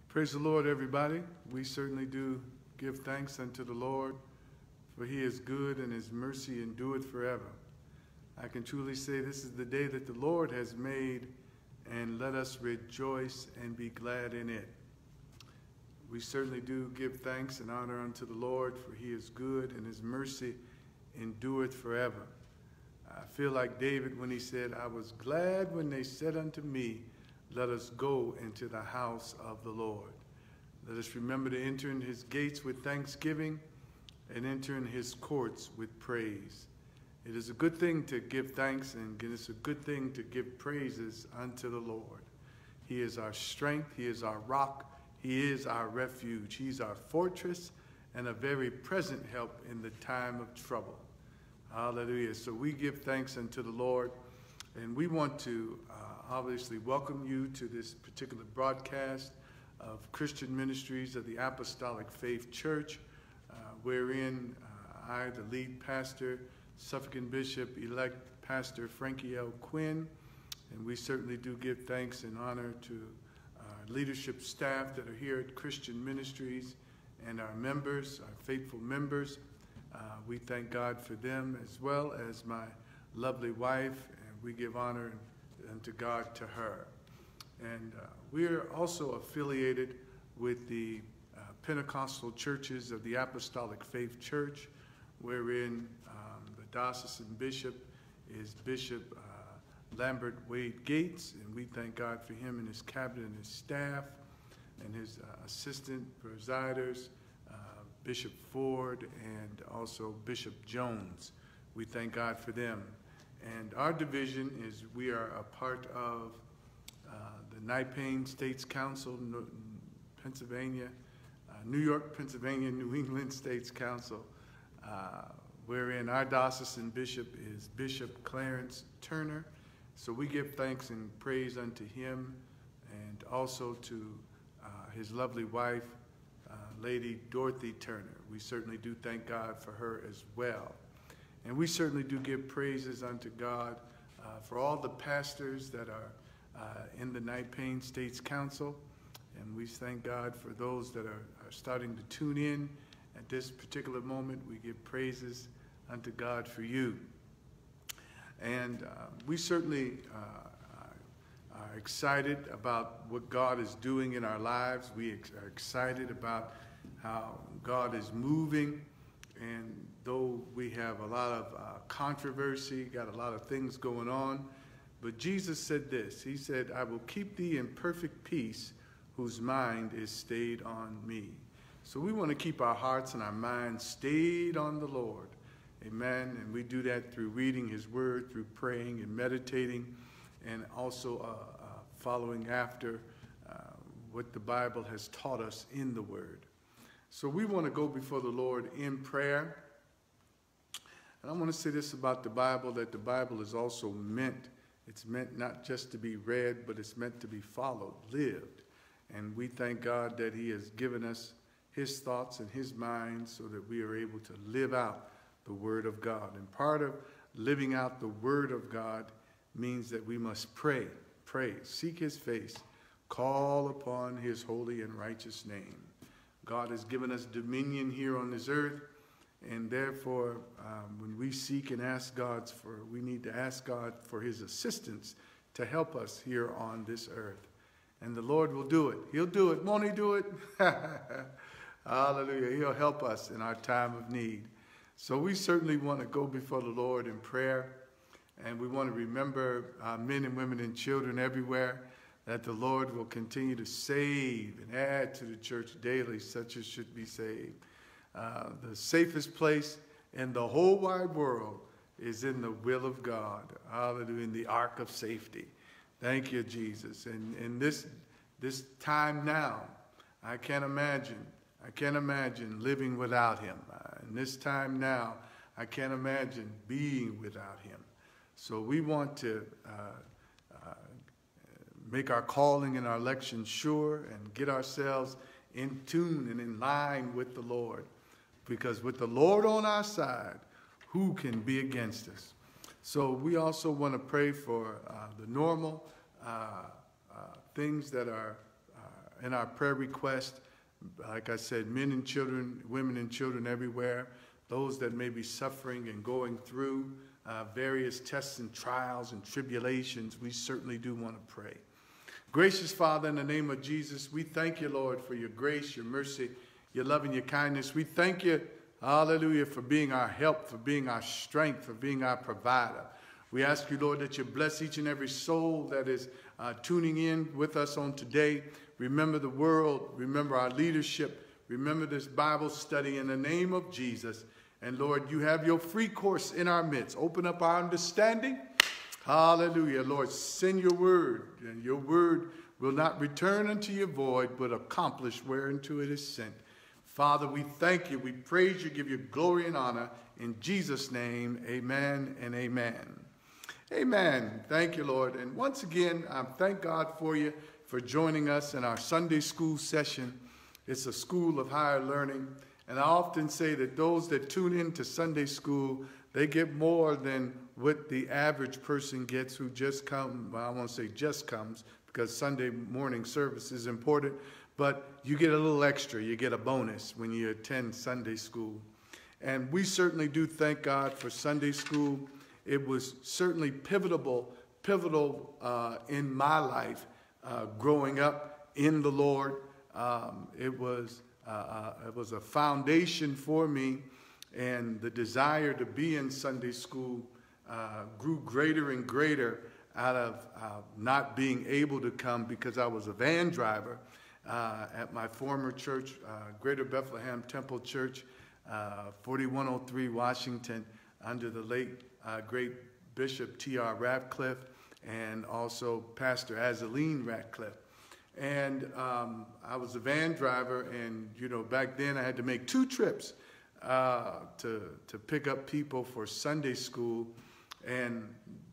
Praise the Lord, everybody. We certainly do give thanks unto the Lord, for he is good and his mercy endureth forever. I can truly say this is the day that the Lord has made, and let us rejoice and be glad in it. We certainly do give thanks and honor unto the Lord, for he is good and his mercy endureth forever. I feel like David when he said, I was glad when they said unto me, let us go into the house of the Lord. Let us remember to enter in his gates with thanksgiving and enter in his courts with praise. It is a good thing to give thanks, and it is a good thing to give praises unto the Lord. He is our strength. He is our rock. He is our refuge. He's our fortress and a very present help in the time of trouble. Hallelujah. So we give thanks unto the Lord, and we want to obviously welcome you to this particular broadcast of Christian Ministries of the Apostolic Faith Church, wherein I, the lead pastor, Suffragan Bishop-elect Pastor Frankie L. Quinn, and we certainly do give thanks and honor to our leadership staff that are here at Christian Ministries and our members, our faithful members. We thank God for them, as well as my lovely wife, and we give honor unto God to her. And we're also affiliated with the Pentecostal churches of the Apostolic Faith Church, wherein the diocesan bishop is Bishop Lambert Wade Gates, and we thank God for him and his cabinet and his staff and his assistant presiders, Bishop Ford and also Bishop Jones. We thank God for them. And our division is we are a part of the Nipane States Council, Pennsylvania, New York, Pennsylvania, New England States Council, wherein our diocesan bishop is Bishop Clarence Turner. So we give thanks and praise unto him, and also to his lovely wife, Lady Dorothy Turner. We certainly do thank God for her as well. And we certainly do give praises unto God for all the pastors that are in the Nipane States Council. And we thank God for those that are starting to tune in at this particular moment. We give praises unto God for you. And we certainly are excited about what God is doing in our lives. We are excited about how God is moving. And though we have a lot of controversy, got a lot of things going on, but Jesus said this. He said, I will keep thee in perfect peace whose mind is stayed on me. So we want to keep our hearts and our minds stayed on the Lord. Amen. And we do that through reading his word, through praying and meditating, and also following after what the Bible has taught us in the word. So we want to go before the Lord in prayer. And I want to say this about the Bible, that the Bible is also meant, it's meant not just to be read, but it's meant to be followed, lived. And we thank God that he has given us his thoughts and his mind so that we are able to live out the word of God. And part of living out the word of God means that we must pray, seek his face, call upon his holy and righteous name. God has given us dominion here on this earth, and therefore when we seek and ask God we need to ask God for his assistance to help us here on this earth. And the Lord will do it. He'll do it. Won't he do it? Hallelujah. He'll help us in our time of need. So we certainly want to go before the Lord in prayer, and we want to remember men and women and children everywhere, that the Lord will continue to save and add to the church daily such as should be saved. The safest place in the whole wide world is in the will of God. Hallelujah, in the ark of safety. Thank you, Jesus. And in this time now, I can't imagine living without him. In this time now, I can't imagine being without him. So we want to make our calling and our election sure and get ourselves in tune and in line with the Lord. Because with the Lord on our side, who can be against us? So we also want to pray for the normal things that are our prayer request. Like I said, men and children, women and children everywhere, those that may be suffering and going through various tests and trials and tribulations, we certainly do want to pray. Gracious Father, in the name of Jesus, we thank you, Lord, for your grace, your mercy, your love, and your kindness. We thank you, hallelujah, for being our help, for being our strength, for being our provider. We ask you, Lord, that you bless each and every soul that is tuning in with us on today. Remember the world, remember our leadership, remember this Bible study in the name of Jesus. And Lord, you have your free course in our midst. Open up our understanding. Hallelujah. Lord, send your word, and your word will not return unto your void, but accomplish whereunto it is sent. Father, we thank you, we praise you, give you glory and honor. In Jesus' name, amen and amen. Amen. Thank you, Lord. And once again, I thank God for you for joining us in our Sunday school session. It's a school of higher learning. And I often say that those that tune into Sunday school, they get more than what the average person gets who just comes. Well, I won't say just comes, because Sunday morning service is important, but you get a little extra. You get a bonus when you attend Sunday school. And we certainly do thank God for Sunday school. It was certainly pivotal in my life growing up in the Lord. It was a foundation for me, and the desire to be in Sunday school grew greater and greater out of not being able to come because I was a van driver at my former church, Greater Bethlehem Temple Church, 4103 Washington, under the late great Bishop T.R. Ratcliffe and also Pastor Azaleen Ratcliffe. And I was a van driver, and back then I had to make 2 trips to pick up people for Sunday school, and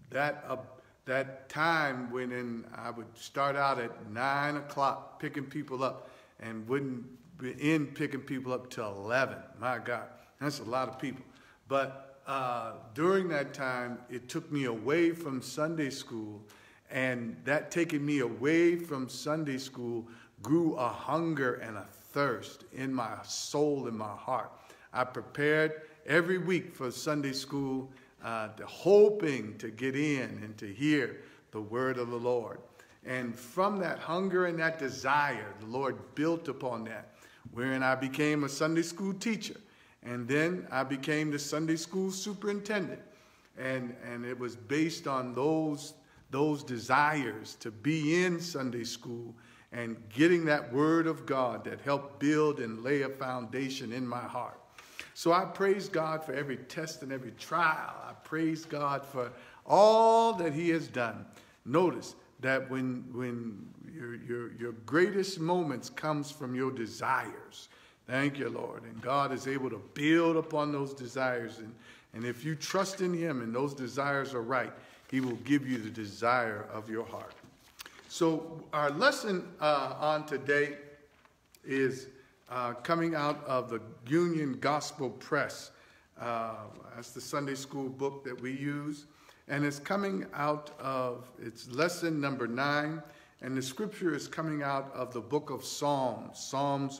that time when I would start out at 9 o'clock picking people up and wouldn't be in picking people up till 11. My God, that's a lot of people. But during that time, it took me away from Sunday school, and that taking me away from Sunday school grew a hunger and a thirst in my soul and my heart. I prepared every week for Sunday school, hoping to get in and to hear the word of the Lord. And from that hunger and that desire, the Lord built upon that, wherein I became a Sunday school teacher. And then I became the Sunday school superintendent. And it was based on those desires to be in Sunday school and getting that word of God that helped build and lay a foundation in my heart. So I praise God for every test and every trial. I praise God for all that he has done. Notice that when your greatest moments comes from your desires. Thank you, Lord. And God is able to build upon those desires. And if you trust in him and those desires are right, he will give you the desire of your heart. So our lesson on today is coming out of the Union Gospel Press. That's the Sunday school book that we use. And it's coming out of, it's lesson number 9. And the scripture is coming out of the book of Psalms, Psalms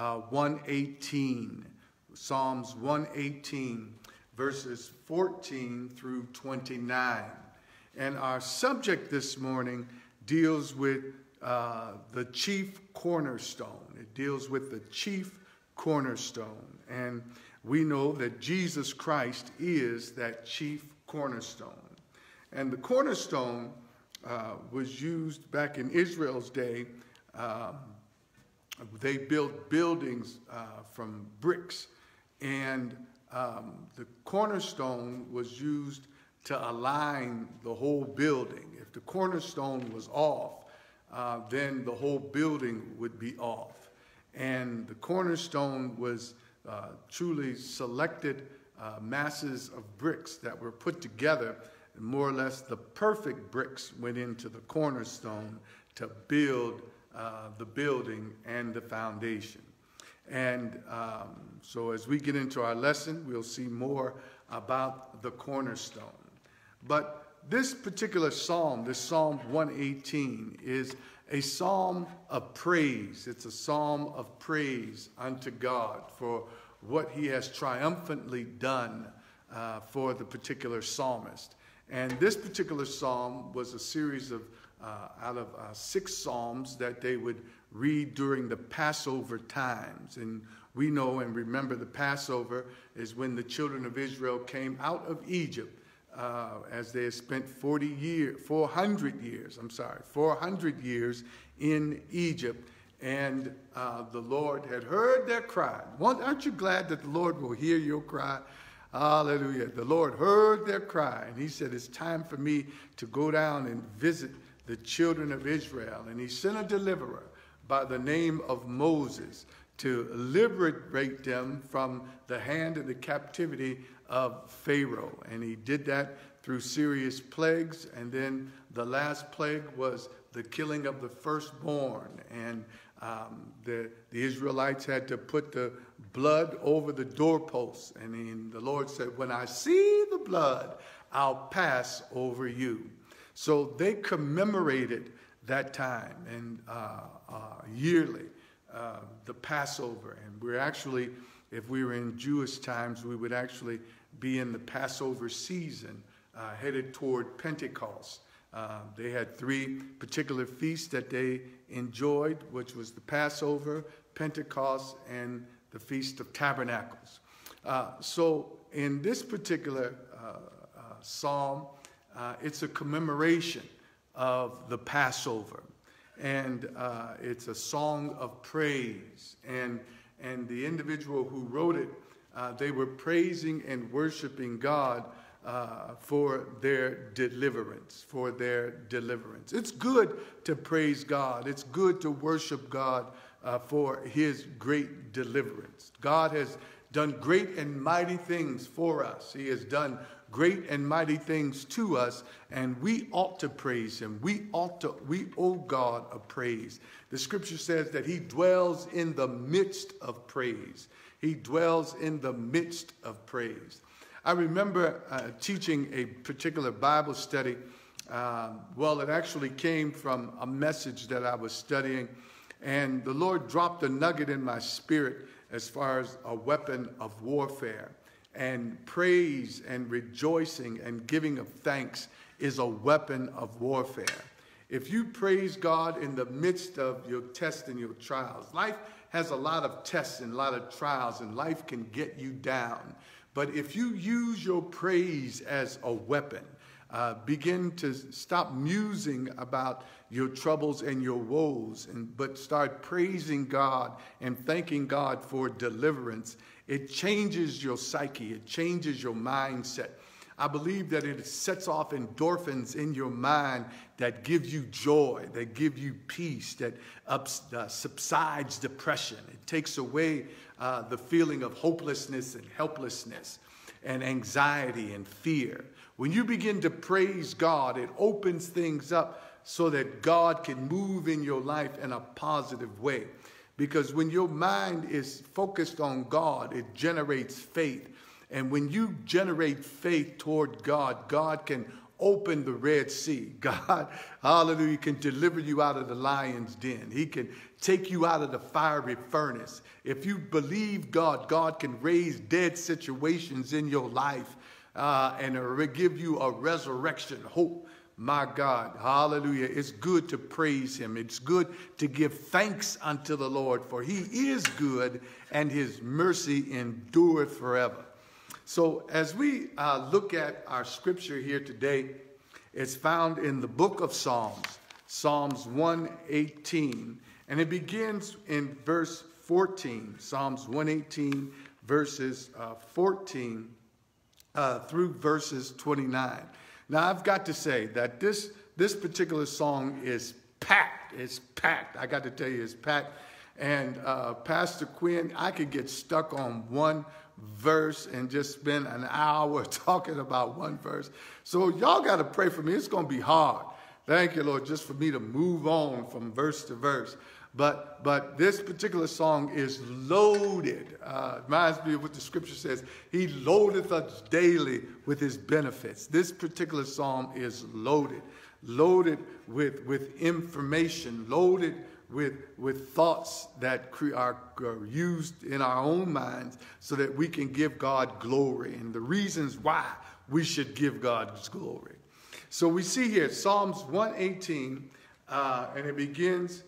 118. Psalms 118, verses 14 through 29. And our subject this morning deals with the chief cornerstone. It deals with the chief cornerstone. And we know that Jesus Christ is that chief cornerstone. And the cornerstone was used back in Israel's day. They built buildings from bricks. And the cornerstone was used to align the whole building. If the cornerstone was off, then the whole building would be off. And the cornerstone was truly selected masses of bricks that were put together. And more or less the perfect bricks went into the cornerstone to build the building and the foundation. And so as we get into our lesson, we'll see more about the cornerstone. But this particular psalm, this Psalm 118, is a psalm of praise. It's a psalm of praise unto God for what he has triumphantly done for the particular psalmist. And this particular psalm was a series of out of 6 psalms that they would read during the Passover times. And we know and remember the Passover is when the children of Israel came out of Egypt as they had spent 400 years in Egypt. And the Lord had heard their cry. Aren't you glad that the Lord will hear your cry? Hallelujah. The Lord heard their cry, and he said, it's time for me to go down and visit the children of Israel. And he sent a deliverer by the name of Moses to liberate them from the hand of the captivity of Pharaoh. And he did that through serious plagues. And then the last plague was the killing of the firstborn. And the Israelites had to put the blood over the doorposts. And the Lord said, when I see the blood, I'll pass over you. So they commemorated that time and yearly, the Passover. And we're actually, if we were in Jewish times, we would actually be in the Passover season, headed toward Pentecost. They had 3 particular feasts that they enjoyed, which was the Passover, Pentecost, and the Feast of Tabernacles. So in this particular psalm, it's a commemoration of the Passover. And it's a song of praise. And the individual who wrote it, they were praising and worshiping God for their deliverance, It's good to praise God. It's good to worship God for his great deliverance. God has done great and mighty things for us. He has done great and mighty things to us, and we ought to praise him. We owe God a praise. The scripture says that he dwells in the midst of praise. He dwells in the midst of praise. I remember teaching a particular Bible study. It actually came from a message that I was studying, and the Lord dropped a nugget in my spirit as far as a weapon of warfare. And praise and rejoicing and giving of thanks is a weapon of warfare. If you praise God in the midst of your tests and your trials, life has a lot of tests and a lot of trials, and life can get you down. But if you use your praise as a weapon, begin to stop musing about your troubles and your woes, but start praising God and thanking God for deliverance. It changes your psyche. It changes your mindset. I believe that it sets off endorphins in your mind that give you joy, that give you peace, that subsides depression. It takes away the feeling of hopelessness and helplessness and anxiety and fear. When you begin to praise God, it opens things up so that God can move in your life in a positive way. Because when your mind is focused on God, it generates faith. And when you generate faith toward God, God can open the Red Sea. God, hallelujah, can deliver you out of the lion's den. He can take you out of the fiery furnace. If you believe God, God can raise dead situations in your life and give you a resurrection hope. My God, hallelujah. It's good to praise him. It's good to give thanks unto the Lord, for he is good and his mercy endureth forever. So as we look at our scripture here today, it's found in the book of Psalms, Psalms 118, and it begins in verse 14, Psalms 118, verses 14 through verses 29. Now, I've got to say that this particular song is packed. It's packed. I got to tell you, it's packed. And Pastor Quinn, I could get stuck on one verse and just spend an hour talking about one verse. So y'all got to pray for me. It's going to be hard. Thank you, Lord, just for me to move on from verse to verse. But this particular song is loaded. Reminds me of what the scripture says. He loadeth us daily with his benefits. This particular psalm is loaded. loaded with information, loaded with thoughts that are used in our own minds so that we can give God glory and the reasons why we should give God glory. So we see here Psalms 118, and it begins,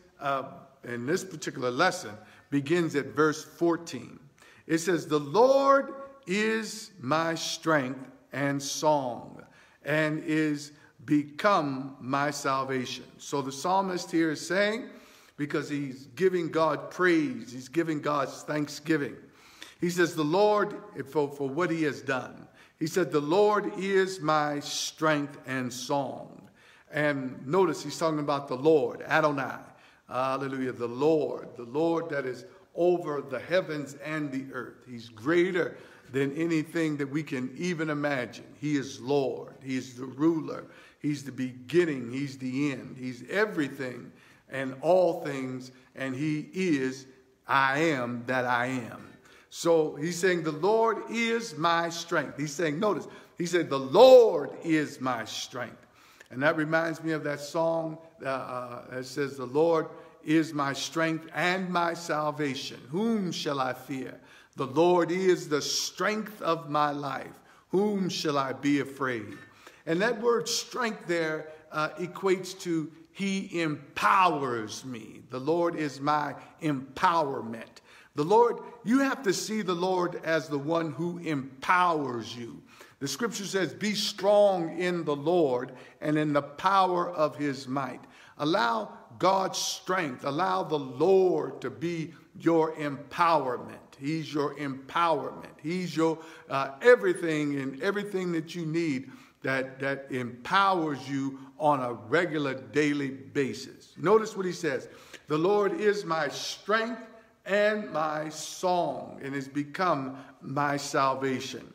in this particular lesson, begins at verse 14. It says, "The Lord is my strength and song, and is become my salvation." So the psalmist here is saying, because he's giving God praise, he's giving God's thanksgiving. He says, the Lord, for what he has done. He said, the Lord is my strength and song. And notice he's talking about the Lord, Adonai. Hallelujah, the Lord that is over the heavens and the earth. He's greater than anything that we can even imagine. He is Lord. He is the ruler. He's the beginning. He's the end. He's everything and all things, and he is I am that I am. So he's saying the Lord is my strength. He's saying, notice, he said the Lord is my strength. And that reminds me of that song that says the Lord is my strength and my salvation. Whom shall I fear? The Lord is the strength of my life. Whom shall I be afraid? And that word strength there equates to he empowers me. The Lord is my empowerment. The Lord, you have to see the Lord as the one who empowers you. The scripture says, be strong in the Lord and in the power of his might. Allow God's strength, allow the Lord to be your empowerment. He's your empowerment. He's your everything and everything that you need that empowers you on a regular daily basis. Notice what he says. The Lord is my strength and my song, and has become my salvation.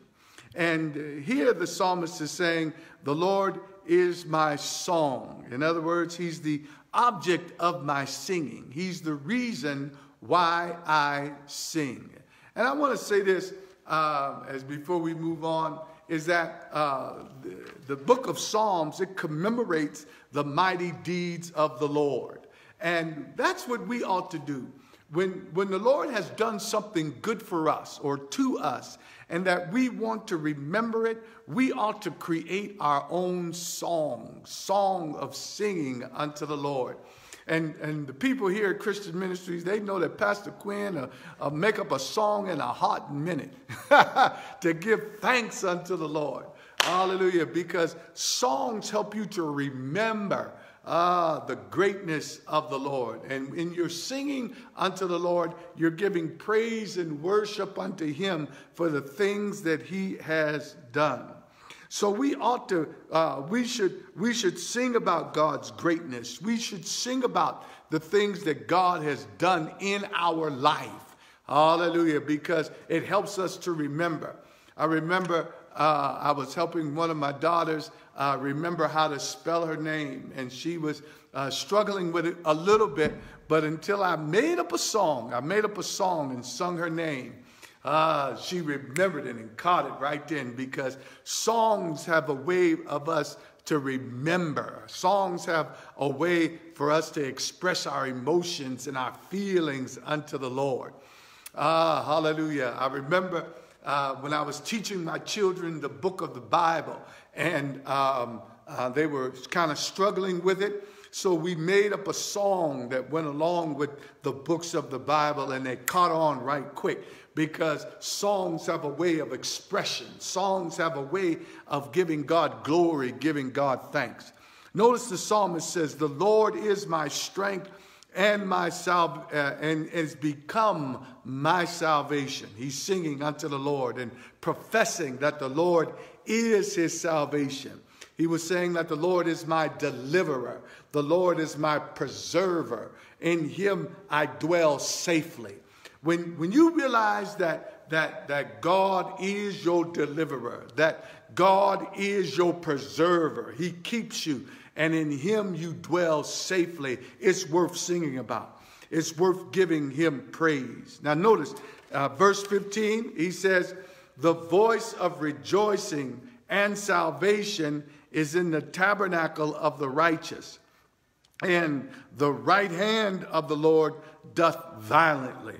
And here the psalmist is saying, the Lord is my song. In other words, he's the object of my singing. He's the reason why I sing. And I want to say this as before we move on, is that the book of Psalms, it commemorates the mighty deeds of the Lord. And that's what we ought to do. When the Lord has done something good for us or to us, and that we want to remember it, we ought to create our own song of singing unto the Lord. And the people here at Christian Ministries, they know that Pastor Quinn make up a song in a hot minute to give thanks unto the Lord. Hallelujah. Because songs help you to remember the greatness of the Lord. And in your singing unto the Lord, you're giving praise and worship unto him for the things that he has done. So we ought to, we should sing about God's greatness. We should sing about the things that God has done in our life. Hallelujah, because it helps us to remember. I remember I was helping one of my daughters remember how to spell her name, and she was struggling with it a little bit, but until I made up a song and sung her name. She remembered it and caught it right then, because songs have a way of us to remember. Songs have a way for us to express our emotions and our feelings unto the Lord. Hallelujah. I remember when I was teaching my children the book of the Bible, and they were kind of struggling with it. So we made up a song that went along with the books of the Bible, and they caught on right quick, because songs have a way of expression. Songs have a way of giving God glory, giving God thanks. Notice the psalmist says, the Lord is my strength and and has become my salvation. He's singing unto the Lord and professing that the Lord is his salvation. He was saying that the Lord is my deliverer. The Lord is my preserver. In him I dwell safely. When you realize that God is your deliverer, that God is your preserver, he keeps you, and in him you dwell safely, it's worth singing about. It's worth giving him praise. Now notice verse 15, he says, the voice of rejoicing and salvation is in the tabernacle of the righteous. And the right hand of the Lord doth valiantly.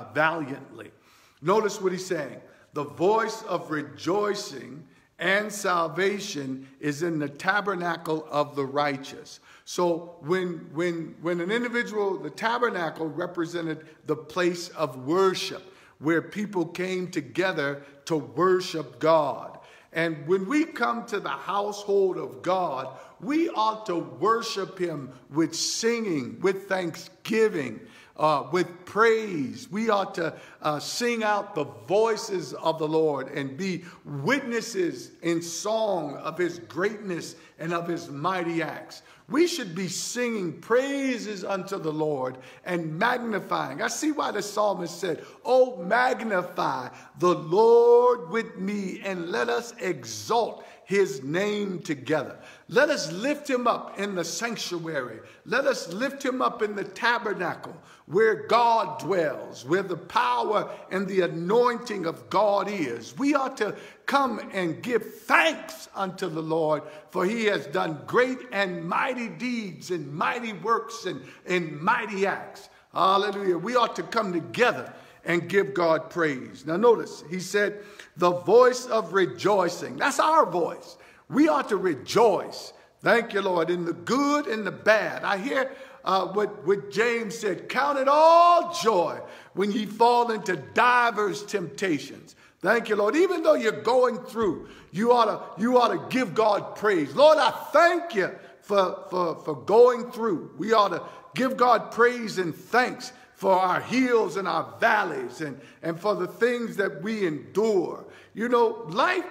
Notice what he's saying. The voice of rejoicing and salvation is in the tabernacle of the righteous. So when an individual, the tabernacle represented the place of worship, where people came together to worship God. And when we come to the household of God, we ought to worship him with singing, with thanksgiving, with praise. We ought to sing out the voices of the Lord and be witnesses in song of his greatness and of his mighty acts. We should be singing praises unto the Lord and magnifying. I see why the psalmist said, "Oh, magnify the Lord with me and let us exalt his name together." Let us lift him up in the sanctuary. Let us lift him up in the tabernacle where God dwells, where the power and the anointing of God is. We ought to come and give thanks unto the Lord, for he has done great and mighty deeds and mighty works and mighty acts. Hallelujah. We ought to come together and give God praise. Now notice, he said, the voice of rejoicing. That's our voice. We ought to rejoice. Thank you, Lord, in the good and the bad. I hear what James said, count it all joy when ye fall into divers temptations. Thank you, Lord. Even though you're going through, you ought to give God praise. Lord, I thank you for going through. We ought to give God praise and thanks for our hills and our valleys and for the things that we endure. You know, life,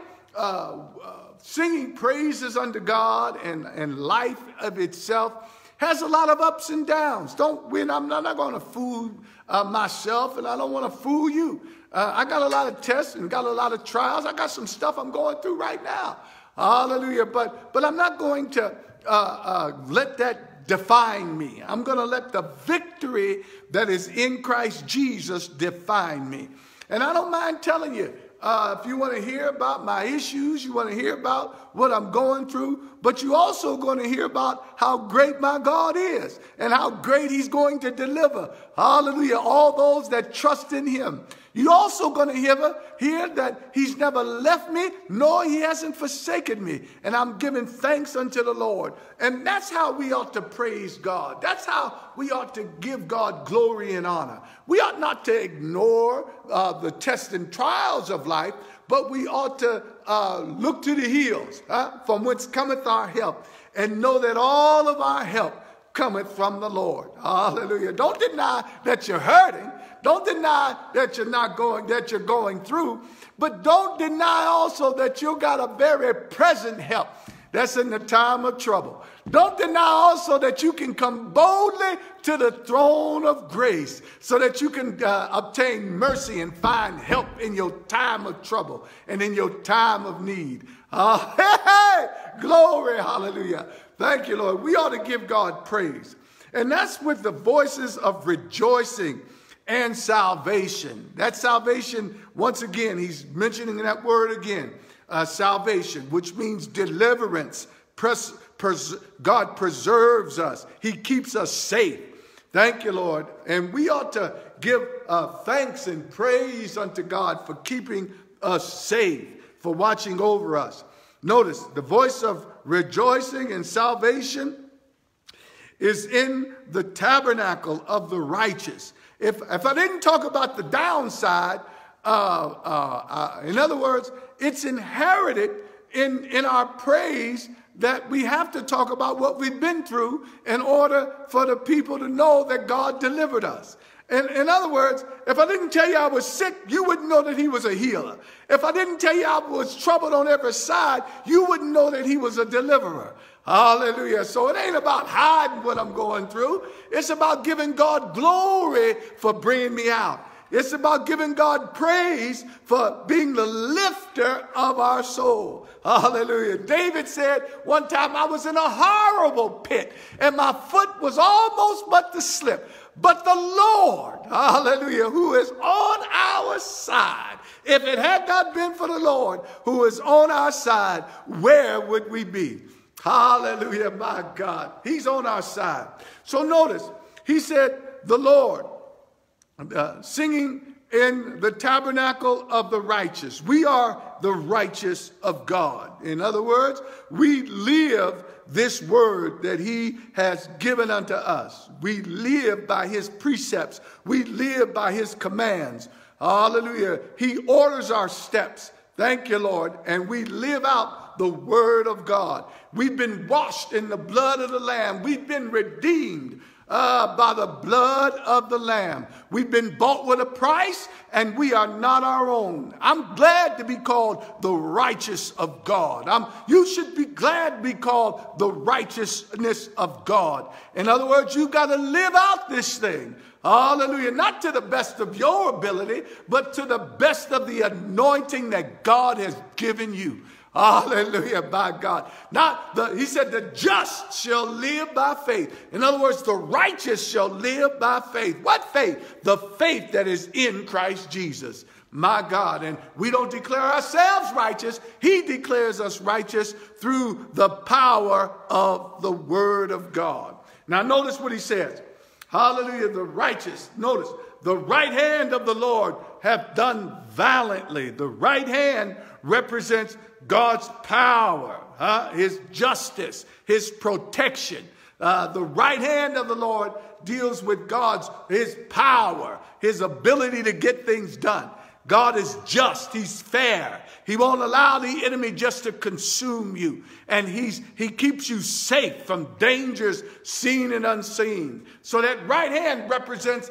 singing praises unto God and life of itself has a lot of ups and downs. I'm not going to fool myself, and I don't want to fool you. I got a lot of tests and got a lot of trials. I got some stuff I'm going through right now. Hallelujah. But I'm not going to let that define me. I'm going to let the victory that is in Christ Jesus define me. And I don't mind telling you, if you want to hear about my issues, you want to hear about what I'm going through, but you're also going to hear about how great my God is and how great he's going to deliver. Hallelujah. All those that trust in him. You're also going to hear that he's never left me, nor he hasn't forsaken me. And I'm giving thanks unto the Lord. And that's how we ought to praise God. That's how we ought to give God glory and honor. We ought not to ignore the tests and trials of life, but we ought to look to the hills from whence cometh our help, and know that all of our help cometh from the Lord. Hallelujah. Don't deny that you're hurting. Don't deny that you're going through, but don't deny also that you got a very present help that's in the time of trouble. Don't deny also that you can come boldly to the throne of grace so that you can obtain mercy and find help in your time of trouble and in your time of need. Glory, hallelujah. Thank you, Lord. We ought to give God praise. And that's with the voices of rejoicing and salvation. That salvation, once again, he's mentioning that word again, salvation, which means deliverance. God preserves us. He keeps us safe. Thank you, Lord. And we ought to give thanks and praise unto God for keeping us safe, for watching over us. Notice, the voice of rejoicing and salvation is in the tabernacle of the righteous. If I didn't talk about the downside, in other words, it's inherited in our praise that we have to talk about what we've been through in order for the people to know that God delivered us. In other words, if I didn't tell you I was sick, you wouldn't know that he was a healer. If I didn't tell you I was troubled on every side, you wouldn't know that he was a deliverer. Hallelujah. So it ain't about hiding what I'm going through. It's about giving God glory for bringing me out. It's about giving God praise for being the lifter of our soul. Hallelujah. David said one time, I was in a horrible pit and my foot was almost but to slip. But the Lord, hallelujah, who is on our our side. If it had not been for the Lord who is on our side, where would we be? Hallelujah, my God. He's on our side. So notice, he said, the Lord, singing in the tabernacle of the righteous. We are the righteous of God. In other words, we live this word that he has given unto us. We live by his precepts. We live by his commands. Hallelujah. He orders our steps. Thank you, Lord. And we live out the word of God. We've been washed in the blood of the Lamb. We've been redeemed by the blood of the Lamb. We've been bought with a price, and we are not our own. I'm glad to be called the righteous of God. You should be glad to be called the righteousness of God. In other words, you got to live out this thing. Hallelujah. Not to the best of your ability, but to the best of the anointing that God has given you. Hallelujah, by God. He said the just shall live by faith. In other words, the righteous shall live by faith. What faith? The faith that is in Christ Jesus. My God. And we don't declare ourselves righteous. He declares us righteous through the power of the word of God. Now notice what he says. Hallelujah, the righteous. Notice, the right hand of the Lord hath done valiantly. The right hand represents God's power, his justice, his protection. The right hand of the Lord deals with his power, his ability to get things done. God is just. He's fair. He won't allow the enemy just to consume you. And he keeps you safe from dangers seen and unseen. So that right hand represents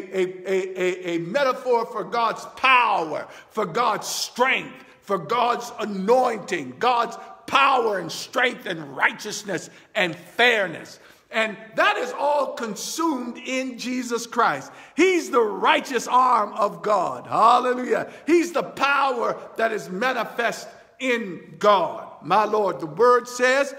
a metaphor for God's power, for God's strength, for God's anointing, God's power and strength and righteousness and fairness. And that is all consumed in Jesus Christ. He's the righteous arm of God. Hallelujah. He's the power that is manifest in God. My Lord, the word says,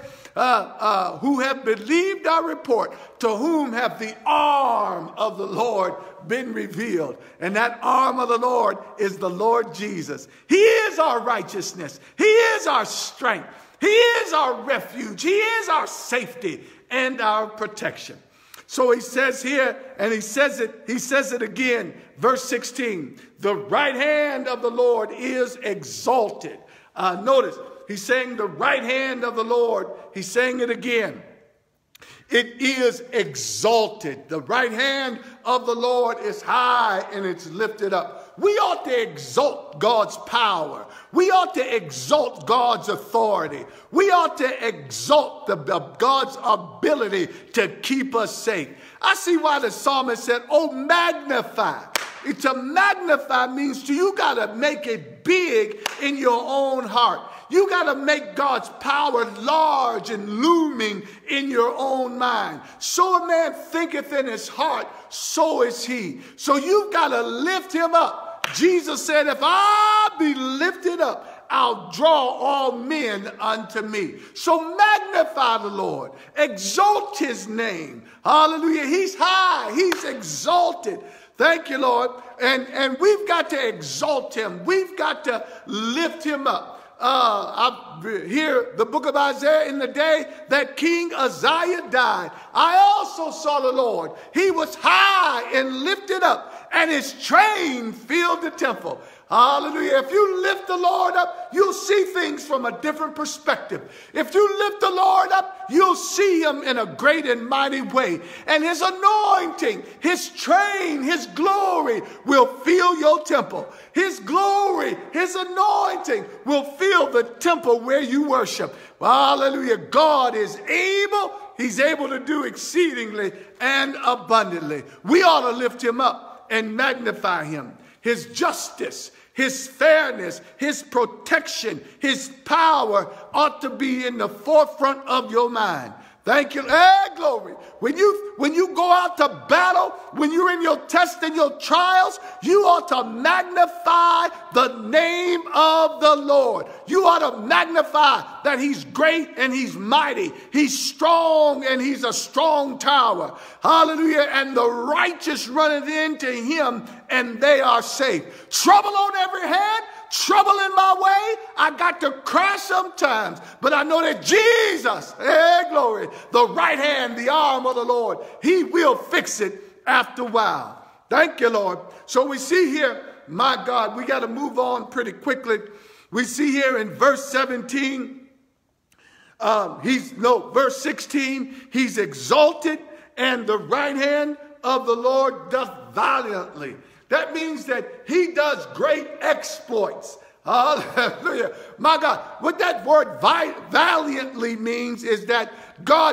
who have believed our report, to whom have the arm of the Lord been revealed. And that arm of the Lord is the Lord Jesus. He is our righteousness. He is our strength. He is our refuge. He is our safety and our protection. So he says here, and he says it again, verse 16, the right hand of the Lord is exalted. Notice, he's saying the right hand of the Lord, he's saying it again. It is exalted. The right hand of the Lord is high and it's lifted up. We ought to exalt God's power. We ought to exalt God's authority. We ought to exalt God's ability to keep us safe. I see why the psalmist said, oh, magnify. To magnify means you got to make it big in your own heart. You got to make God's power large and looming in your own mind. So a man thinketh in his heart, so is he. So you've got to lift him up. Jesus said, if I be lifted up, I'll draw all men unto me. So magnify the Lord. Exalt his name. Hallelujah. He's high. He's exalted. Thank you, Lord. And we've got to exalt him. We've got to lift him up. I hear the book of Isaiah in the day that King Uzziah died. I also saw the Lord. He was high and lifted up, and his train filled the temple. Hallelujah. If you lift the Lord up, you'll see things from a different perspective. If you lift the Lord up, you'll see him in a great and mighty way. And his anointing, his train, his glory will fill your temple. His glory, his anointing will fill the temple where you worship. Hallelujah. God is able. He's able to do exceedingly and abundantly. We ought to lift him up and magnify him. His justice, his fairness, his protection, his power ought to be in the forefront of your mind. Thank you. Hey, glory. When you go out to battle, when you're in your tests and your trials, you ought to magnify the name of the Lord. You ought to magnify that he's great and he's mighty. He's strong and he's a strong tower. Hallelujah. And the righteous runneth into him and they are safe. Trouble on every hand. Trouble in my way, I got to cry sometimes, but I know that Jesus, hey, glory, the right hand, the arm of the Lord, he will fix it after a while. Thank you, Lord. So we see here, my God, we got to move on pretty quickly. We see here in verse 17, verse 16, he's exalted and the right hand of the Lord doth valiantly. That means that he does great exploits. Hallelujah. My God, what that word valiantly means is that God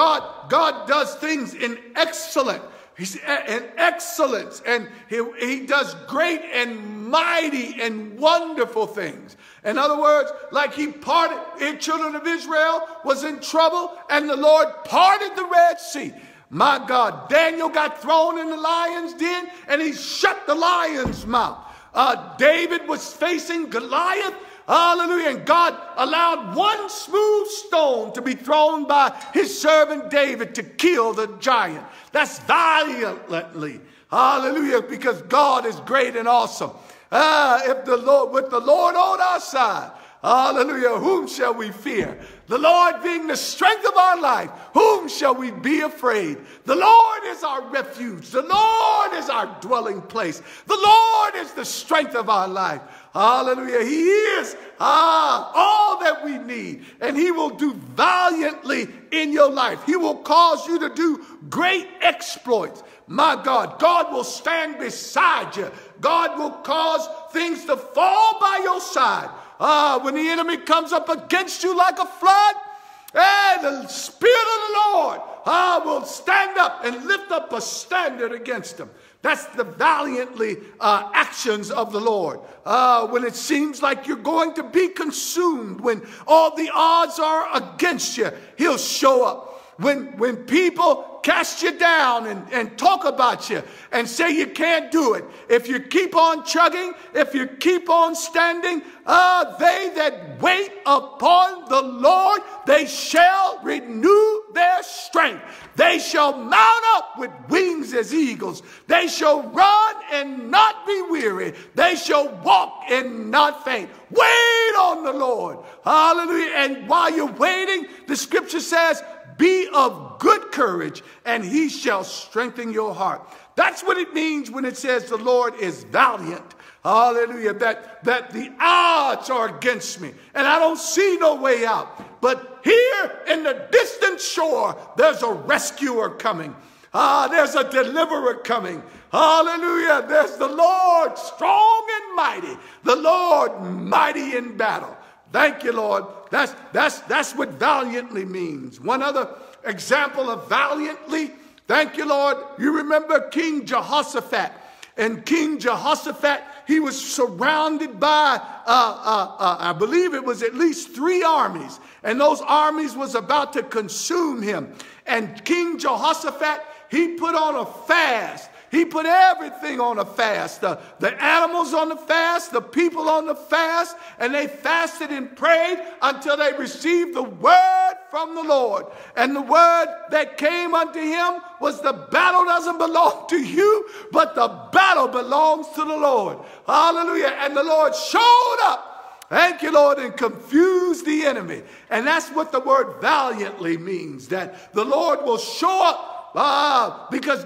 does things in excellence. In excellence. And he does great and mighty and wonderful things. In other words, like he parted, the children of Israel was in trouble and the Lord parted the Red Sea. My God, Daniel got thrown in the lion's den and he shut the lion's mouth. David was facing Goliath. Hallelujah. And God allowed one smooth stone to be thrown by his servant David to kill the giant. That's valiantly. Hallelujah. Because God is great and awesome. With the Lord on our side. Hallelujah. Whom shall we fear? The Lord being the strength of our life. Whom shall we be afraid? The Lord is our refuge. The Lord is our dwelling place. The Lord is the strength of our life. Hallelujah. He is all that we need. And he will do valiantly in your life. He will cause you to do great exploits. My God, God will stand beside you. God will cause things to fall by your side. When the enemy comes up against you like a flood, the Spirit of the Lord will stand up and lift up a standard against them. That's the valiantly actions of the Lord. When it seems like you're going to be consumed, when all the odds are against you, he'll show up. When people cast you down and talk about you and say you can't do it, if you keep on chugging, if you keep on standing, they that wait upon the Lord, they shall renew their strength. They shall mount up with wings as eagles. They shall run and not be weary. They shall walk and not faint. Wait on the Lord. Hallelujah. And while you're waiting, the scripture says, be of good courage, and he shall strengthen your heart. That's what it means when it says the Lord is valiant. Hallelujah. That the odds are against me, and I don't see no way out. But here in the distant shore, there's a rescuer coming. There's a deliverer coming. Hallelujah. There's the Lord strong and mighty. The Lord mighty in battle. Thank you, Lord. That's what valiantly means. One other example of valiantly. Thank you, Lord. You remember King Jehoshaphat. And King Jehoshaphat, he was surrounded by, I believe it was at least 3 armies. And those armies was about to consume him. And King Jehoshaphat, he put on a fast. He put everything on a fast. The animals on the fast, the people on the fast, and they fasted and prayed until they received the word from the Lord. And the word that came unto him was the battle doesn't belong to you, but the battle belongs to the Lord. Hallelujah. And the Lord showed up. Thank you, Lord, and confused the enemy. And that's what the word valiantly means, that the Lord will show up because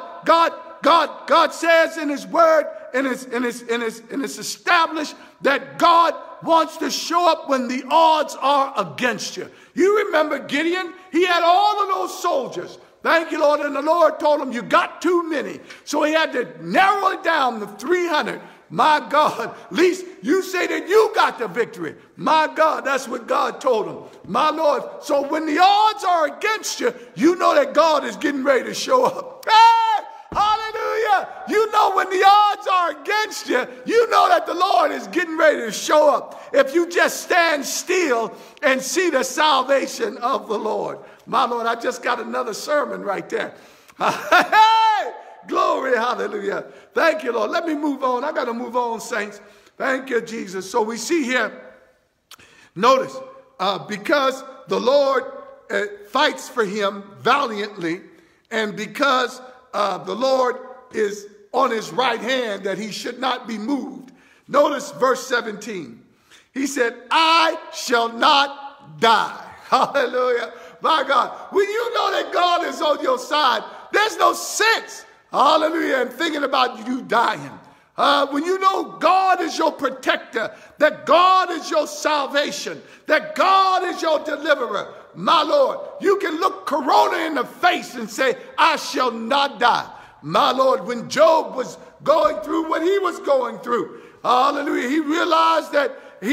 God says in his word, and it's established that God wants to show up when the odds are against you. You remember Gideon? He had all of those soldiers. Thank you, Lord. And the Lord told him, you got too many. So he had to narrow it down to 300. My God, at least you say that you got the victory. My God, that's what God told him. My Lord. So when the odds are against you, you know that God is getting ready to show up. Hey! Hallelujah. You know when the odds are against you, you know that the Lord is getting ready to show up if you just stand still and see the salvation of the Lord. My Lord, I just got another sermon right there. Hey, glory, hallelujah. Thank you, Lord. Let me move on. I got to move on, saints. Thank you, Jesus. So we see here, notice, because the Lord fights for him valiantly, and because the Lord is on his right hand, that he should not be moved. Notice verse 17. He said, I shall not die. Hallelujah. My God, when you know that God is on your side, there's no sense, hallelujah, in thinking about you dying. When you know God is your protector, that God is your salvation, that God is your deliverer, my Lord, you can look Corona in the face and say, I shall not die. My Lord, when Job was going through what he was going through, hallelujah, he realized that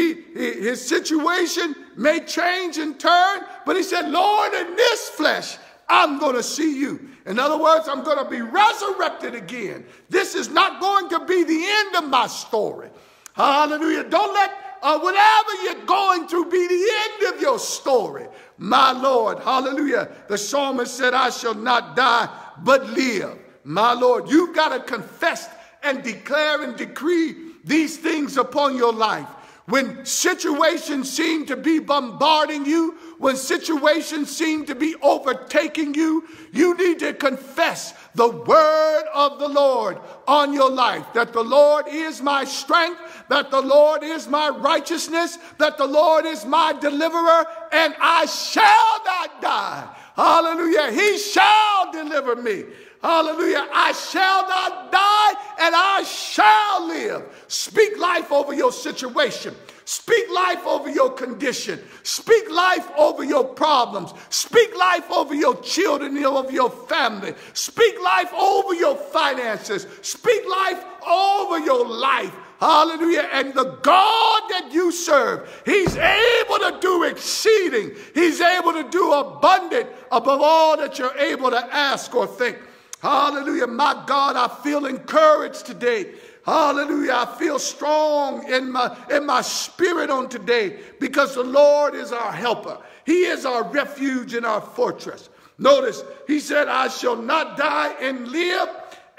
his situation may change and turn, but he said, Lord, in this flesh, I'm going to see you. In other words, I'm going to be resurrected again. This is not going to be the end of my story. Hallelujah. Don't let whatever you're going through be the end of your story. My Lord, hallelujah. The psalmist said, I shall not die, but live. My Lord, you've got to confess and declare and decree these things upon your life. When situations seem to be bombarding you, when situations seem to be overtaking you, you need to confess the word of the Lord on your life. That the Lord is my strength, that the Lord is my righteousness, that the Lord is my deliverer, and I shall not die. Hallelujah. He shall deliver me. Hallelujah. I shall not die and I shall live. Speak life over your situation. Speak life over your condition. Speak life over your problems. Speak life over your children, over your family. Speak life over your finances. Speak life over your life. Hallelujah. And the God that you serve, he's able to do exceeding. He's able to do abundant above all that you're able to ask or think. Hallelujah. My God, I feel encouraged today. Hallelujah. I feel strong in my spirit on today because the Lord is our helper. He is our refuge and our fortress. Notice, he said, I shall not die and live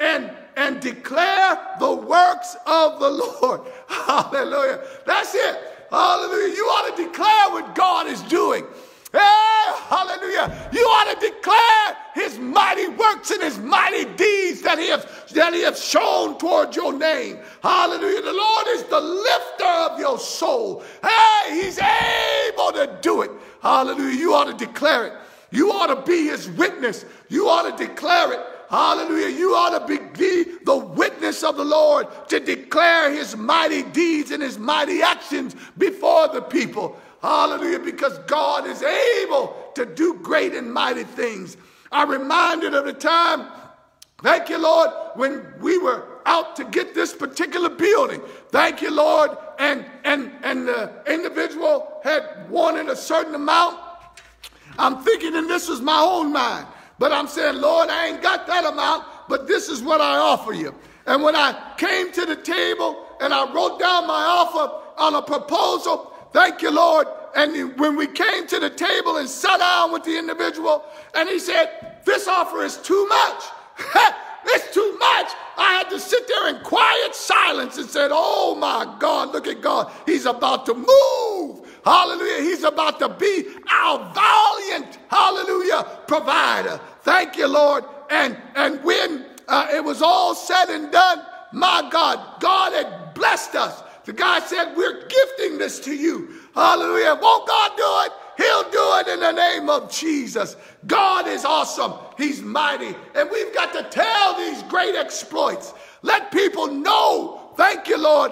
and declare the works of the Lord. Hallelujah. That's it. Hallelujah. You ought to declare what God is doing. Hey, hallelujah. You ought to declare his mighty works and his mighty deeds that he has shown toward your name. Hallelujah. The Lord is the lifter of your soul. Hey, he's able to do it. Hallelujah. You ought to declare it. You ought to be his witness. You ought to declare it. Hallelujah. You ought to be the witness of the Lord to declare his mighty deeds and his mighty actions before the people. Hallelujah, because God is able to do great and mighty things. I'm reminded of the time, thank you, Lord, when we were out to get this particular building. Thank you, Lord, and the individual had wanted a certain amount. I'm thinking, and this was my own mind, but I'm saying, Lord, I ain't got that amount, but this is what I offer you. And when I came to the table and I wrote down my offer on a proposal, thank you, Lord. And when we came to the table and sat down with the individual, and he said, this offer is too much. It's too much. I had to sit there in quiet silence and said, oh my God, look at God. He's about to move. Hallelujah. He's about to be our valiant, hallelujah, provider. Thank you, Lord. And when it was all said and done, my God, God had blessed us. The guy said, we're gifting this to you. Hallelujah. Won't God do it? He'll do it in the name of Jesus. God is awesome. He's mighty. And we've got to tell these great exploits. Let people know, thank you, Lord,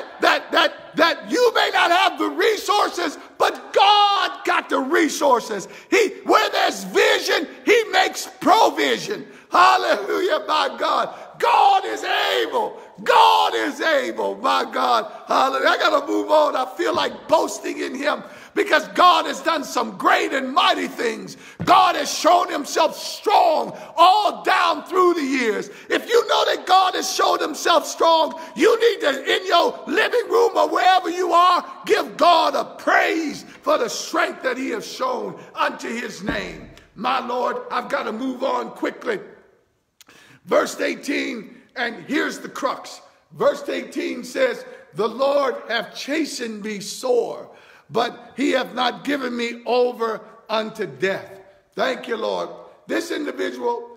that you may not have the resources, but God got the resources. Where there's vision, he makes provision. Hallelujah, my God. God is able. God is able, my God. Hallelujah. I got to move on. I feel like boasting in him. because God has done some great and mighty things. God has shown himself strong all down through the years. If you know that God has shown himself strong, you need to, in your living room or wherever you are, give God a praise for the strength that he has shown unto his name. My Lord, I've got to move on quickly. Verse 18, and here's the crux. Verse 18 says, the Lord hath chastened me sore, but he hath not given me over unto death. Thank you, Lord. This individual,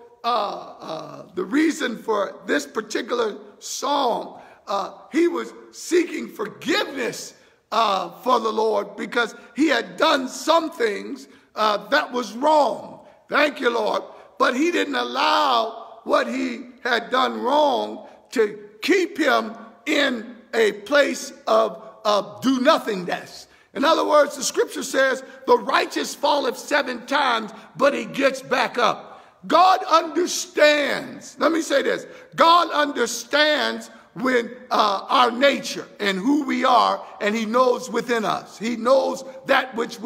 the reason for this particular psalm, he was seeking forgiveness for the Lord because he had done some things that was wrong. Thank you, Lord. But he didn't allow what he had done wrong to keep him in a place of do-nothingness. In other words, the scripture says, the righteous falleth 7 times, but he gets back up. God understands. Let me say this. God understands when our nature and who we are, and he knows within us. He knows that which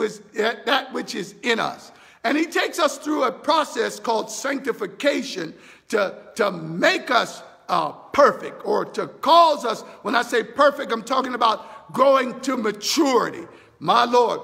is in us. And he takes us through a process called sanctification to make us perfect, or to cause us, when I say perfect, I'm talking about growing to maturity. My Lord.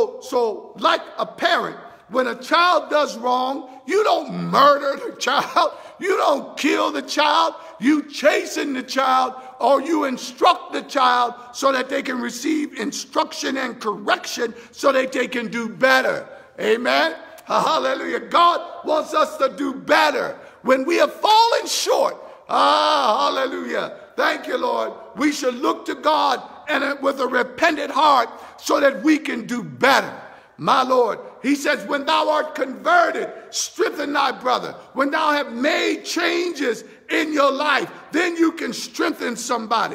So like a parent, when a child does wrong, you don't murder the child. You don't kill the child. You chasten the child, or you instruct the child so that they can receive instruction and correction so that they can do better. Amen. Hallelujah. God wants us to do better. When we have fallen short, hallelujah. Thank you, Lord. We should look to God and with a repentant heart so that we can do better. My Lord, he says, when thou art converted, strengthen thy brother. When thou have made changes in your life, then you can strengthen somebody.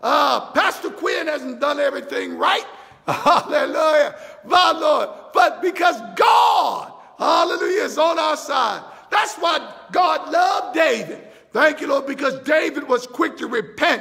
Pastor Quinn hasn't done everything right. Hallelujah. My Lord. But because God, hallelujah, is on our side. That's why God loved David. Thank you, Lord, because David was quick to repent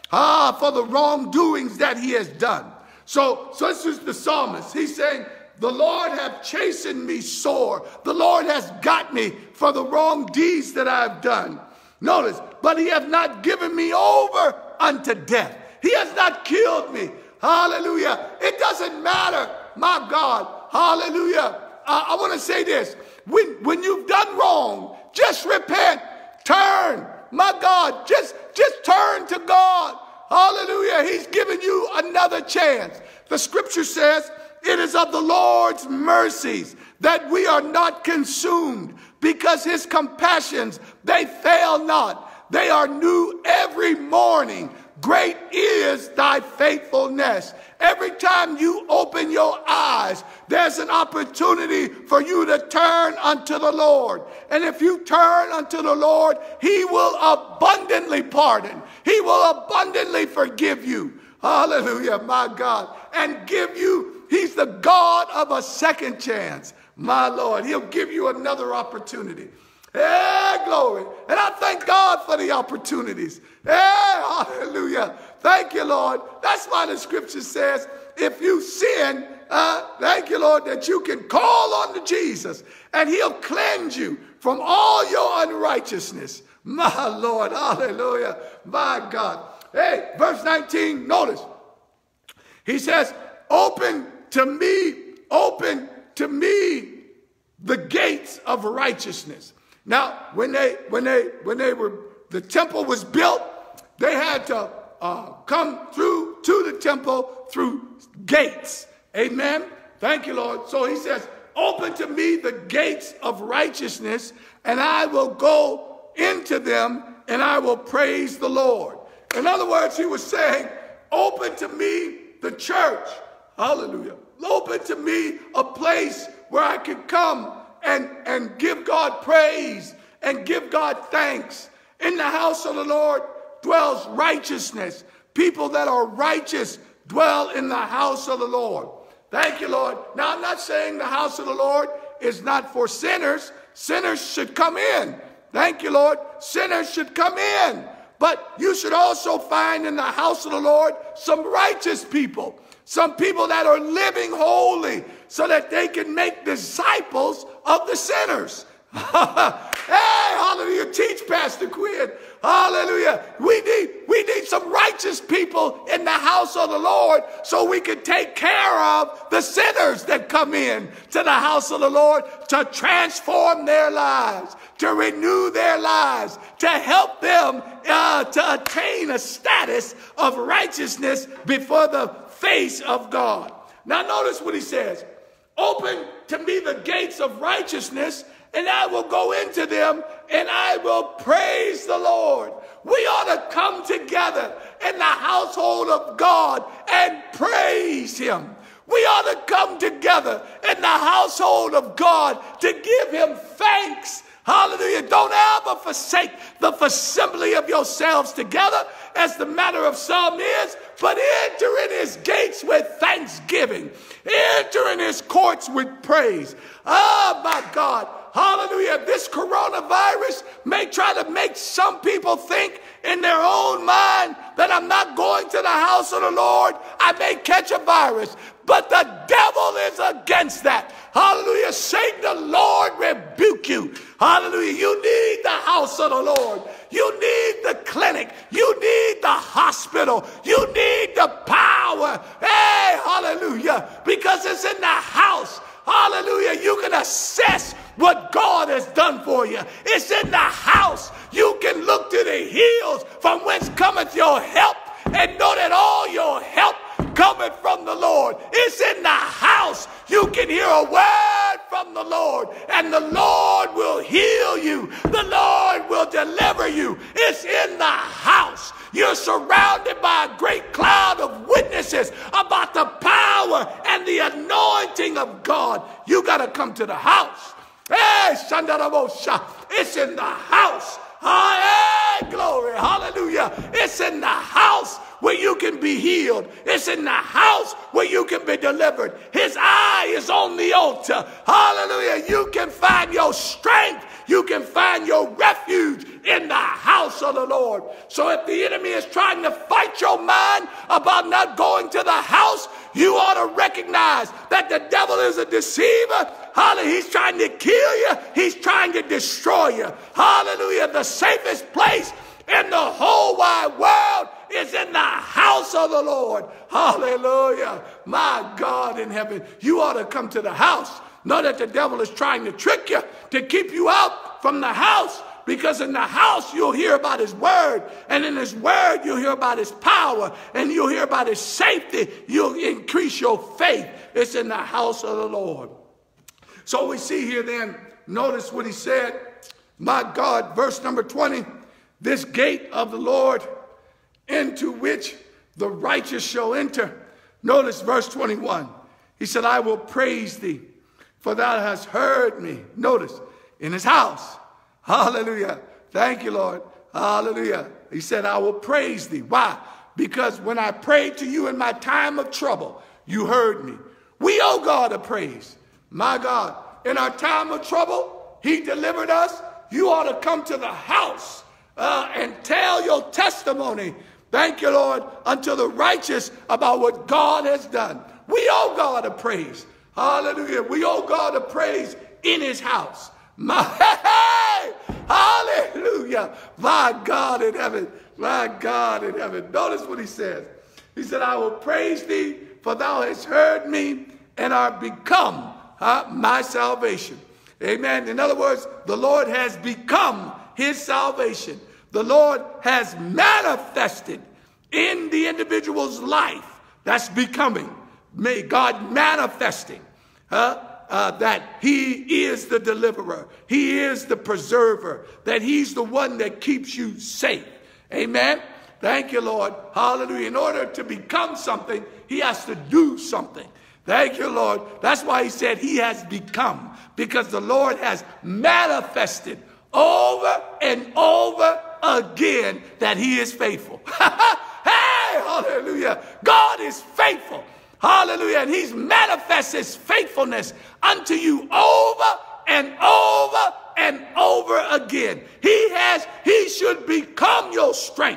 for the wrongdoings that he has done. So this is the psalmist. He's saying, the Lord hath chastened me sore. The Lord has got me for the wrong deeds that I have done. Notice, but he hath not given me over unto death. He has not killed me. Hallelujah. It doesn't matter, my God. Hallelujah. I want to say this. When you've done wrong, just repent. Turn. My God, just turn to God. Hallelujah. He's given you another chance. The scripture says, it is of the Lord's mercies that we are not consumed, because his compassions, they fail not. They are new every morning. Great is thy faithfulness. Every time you open your eyes, there's an opportunity for you to turn unto the Lord. And if you turn unto the Lord, he will abundantly pardon. He will abundantly forgive you. Hallelujah, my God. And give you, he's the God of a second chance. My Lord, he'll give you another opportunity. Hey, glory. And I thank God for the opportunities. Hey, hallelujah. Thank you, Lord. That's why the scripture says, if you sin, thank you, Lord, that you can call on to Jesus and he'll cleanse you from all your unrighteousness. My Lord, hallelujah. My God. Hey, verse 19, notice. He says, open to me the gates of righteousness. Now, when the temple was built, they had to come through to the temple through gates. Amen. Thank you, Lord. So he says, open to me the gates of righteousness, and I will go into them, and I will praise the Lord. In other words, he was saying, open to me the church. Hallelujah. Open to me a place where I can come and give God praise and give God thanks. In the house of the Lord dwells righteousness. People that are righteous dwell in the house of the Lord. Thank you, Lord. Now, I'm not saying the house of the Lord is not for sinners. Sinners should come in. Thank you, Lord. Sinners should come in. But you should also find in the house of the Lord some righteous people. Some people that are living holy so that they can make disciples of the sinners. Hey, hallelujah. Teach, Pastor Quinn. Hallelujah. We need some righteous people in the house of the Lord so we can take care of the sinners that come in to the house of the Lord, to transform their lives, to renew their lives, to help them to attain a status of righteousness before the face of God. Now notice what he says. Open to me the gates of righteousness, and I will go into them, and I will praise the Lord. We ought to come together in the household of God and praise him. We ought to come together in the household of God to give him thanks. Hallelujah. Don't ever forsake the assembly of yourselves together, as the manner of some is, but enter in his gates with thanksgiving. Enter in his courts with praise. Oh, my God. Hallelujah. This coronavirus may try to make some people think in their own mind that I'm not going to the house of the Lord. I may catch a virus, but the devil is against that. Hallelujah. Satan, the Lord rebuke you. Hallelujah. You need the house of the Lord. You need the clinic. You need the hospital. You need the power. Hey, hallelujah. Because it's in the house. Hallelujah. You can assess what God has done for you. It's in the house. You can look to the hills from whence cometh your help and know that all your help cometh from the Lord. It's in the house. You can hear a word from the Lord, and the Lord will heal you. The Lord will deliver you. It's in the house. You're surrounded by a great cloud of witnesses about the power and the anointing of God. You got to come to the house. Hey, Shandarabosha. It's in the house. Hey, glory. Hallelujah. It's in the house where you can be healed. It's in the house where you can be delivered. His eye is on the altar. Hallelujah. You can find your strength. You can find your refuge in the house of the Lord. So if the enemy is trying to fight your mind about not going to the house, you ought to recognize that the devil is a deceiver. Hallelujah. He's trying to kill you. He's trying to destroy you. Hallelujah. The safest place in the whole wide world is in the house of the Lord. Hallelujah. My God in heaven, you ought to come to the house. Know that the devil is trying to trick you to keep you out from the house, because in the house you'll hear about his word, and in his word you'll hear about his power, and you'll hear about his safety. You'll increase your faith. It's in the house of the Lord. So we see here then, notice what he said. My God, verse number 20, this gate of the Lord into which the righteous shall enter. Notice verse 21. He said, I will praise thee, for thou hast heard me. Notice, in his house. Hallelujah. Thank you, Lord. Hallelujah. He said, I will praise thee. Why? Because when I prayed to you in my time of trouble, you heard me. We owe God a praise. My God, in our time of trouble, he delivered us. You ought to come to the house and tell your testimony. Thank you, Lord, unto the righteous about what God has done. We owe God a praise. Hallelujah. We owe God a praise in his house. Hallelujah. My God in heaven. My God in heaven. Notice what he says. He said, I will praise thee, for thou hast heard me and art become my salvation. Amen. In other words, the Lord has become his salvation. The Lord has manifested in the individual's life. That's becoming. May God manifesting that he is the deliverer. He is the preserver. That he's the one that keeps you safe. Amen. Thank you, Lord. Hallelujah. In order to become something, he has to do something. Thank you, Lord. That's why he said he has become. Because the Lord has manifested over and over again that he is faithful. Hey, hallelujah. God is faithful. Hallelujah. And he's manifested his faithfulness unto you over and over and over again. He should become your strength.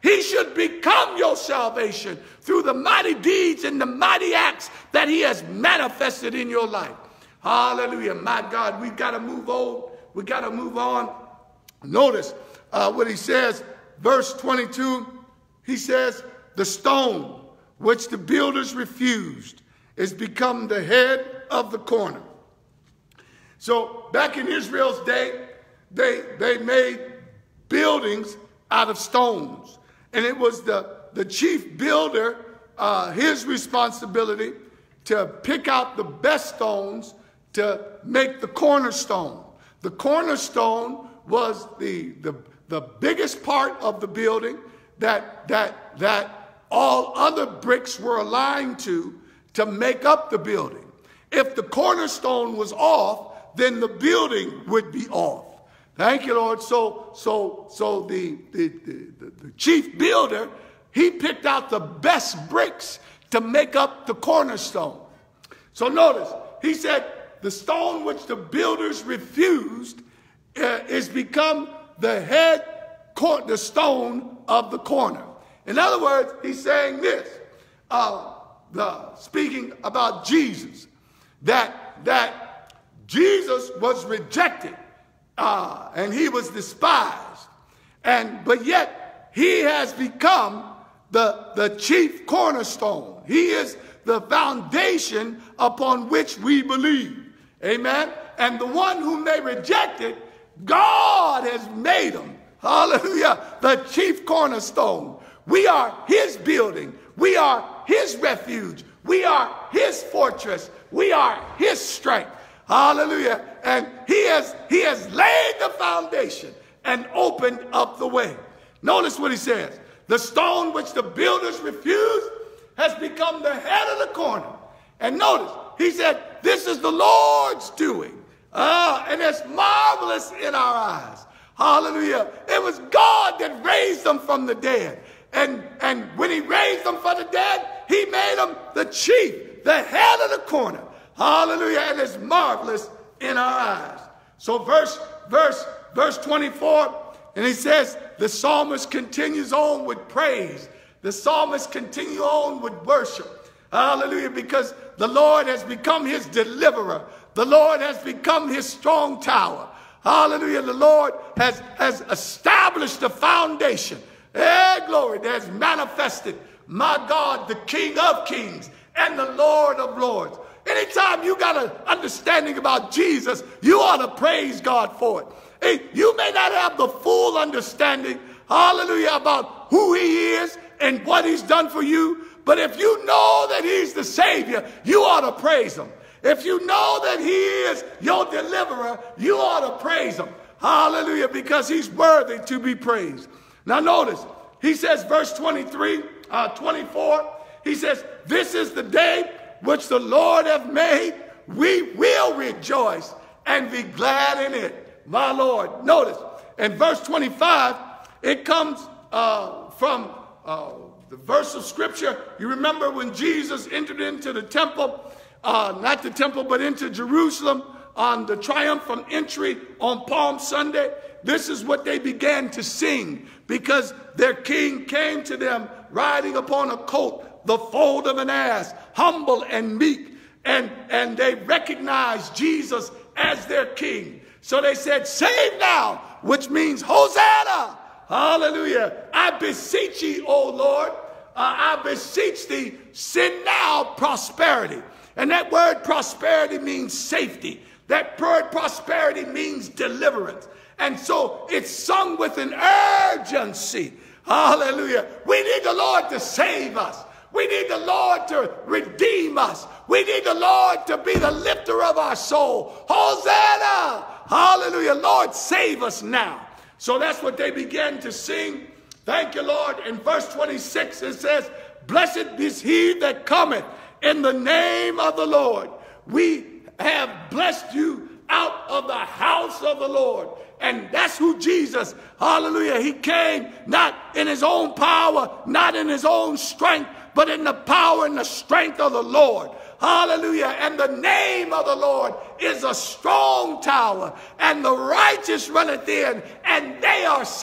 He should become your salvation through the mighty deeds and the mighty acts that he has manifested in your life. Hallelujah. My God, we've got to move on. We've got to move on. Notice what he says, verse 22. He says, the stone which the builders refused is become the head of the corner. So back in Israel's day, they made buildings out of stones. And it was the chief builder, his responsibility to pick out the best stones to make the cornerstone. The cornerstone was the biggest part of the building that all other bricks were aligned to make up the building. If the cornerstone was off, then the building would be off. Thank you, Lord. So the chief builder, he picked out the best bricks to make up the cornerstone. So notice, he said, the stone which the builders refused is become the stone of the corner. In other words, he's saying this, speaking about Jesus, that Jesus was rejected. And he was despised, but yet he has become the chief cornerstone. He is the foundation upon which we believe. Amen. And the one whom they rejected, God has made him, hallelujah, the chief cornerstone. We are his building. We are his refuge. We are his fortress. We are his strength. Hallelujah. And he has laid the foundation and opened up the way. Notice what he says. The stone which the builders refused has become the head of the corner. And notice, he said, this is the Lord's doing. And it's marvelous in our eyes. Hallelujah. It was God that raised them from the dead. And when he raised them from the dead, he made them the chief, the head of the corner. Hallelujah. And it's marvelous in our eyes. So verse 24, and he says, the psalmist continues on with praise. The psalmist continues on with worship. Hallelujah. Because the Lord has become his deliverer. The Lord has become his strong tower. Hallelujah. The Lord has established the foundation. Hey, glory, that has manifested, my God, the King of kings and the Lord of lords. Anytime you got an understanding about Jesus, you ought to praise God for it. Hey, you may not have the full understanding, hallelujah, about who he is and what he's done for you. But if you know that he's the Savior, you ought to praise him. If you know that he is your deliverer, you ought to praise him. Hallelujah, because he's worthy to be praised. Now notice, he says, verse 24, he says, this is the day which the Lord hath made. We will rejoice and be glad in it, my Lord. Notice, in verse 25, it comes from the verse of scripture. You remember when Jesus entered into the temple, not the temple, but into Jerusalem on the triumphant entry on Palm Sunday. This is what they began to sing, because their king came to them riding upon a colt, the foal of an ass, humble and meek. And they recognized Jesus as their king. So they said, save now, which means Hosanna. Hallelujah. I beseech ye, O Lord. I beseech thee, send now prosperity. And that word prosperity means safety. That word prosperity means deliverance. And so it's sung with an urgency. Hallelujah. We need the Lord to save us. We need the Lord to redeem us. We need the Lord to be the lifter of our soul. Hosanna. Hallelujah. Lord, save us now. So that's what they began to sing. Thank you, Lord. In verse 26, it says, blessed is he that cometh in the name of the Lord. We have blessed you out of the house of the Lord. And that's who Jesus, hallelujah, he came not in his own power, not in his own strength, but in the power and the strength of the Lord. Hallelujah. And the name of the Lord is a strong tower, and the righteous runneth in, and they are safe.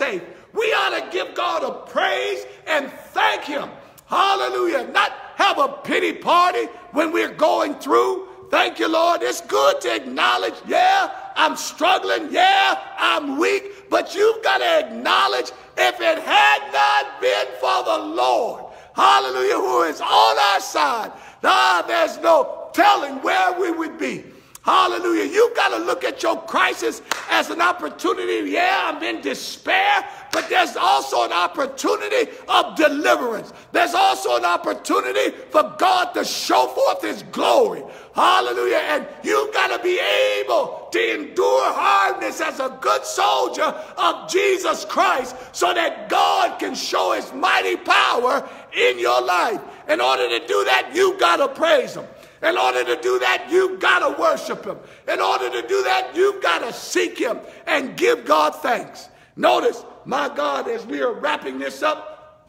We ought to give God a praise and thank him. Hallelujah. Not have a pity party when we're going through. Thank you, Lord. It's good to acknowledge, yeah, I'm struggling. Yeah, I'm weak. But you've got to acknowledge, if it had not been for the Lord, hallelujah, who is on our side, there's no telling where we would be. Hallelujah. You've got to look at your crisis as an opportunity. Yeah, I'm in despair, but there's also an opportunity of deliverance. There's also an opportunity for God to show forth his glory. Hallelujah. And you've got to be able to endure hardness as a good soldier of Jesus Christ so that God can show his mighty power in your life. In order to do that, you've got to praise him. In order to do that, you've got to worship him. In order to do that, you've got to seek him and give God thanks. Notice, my God, as we are wrapping this up,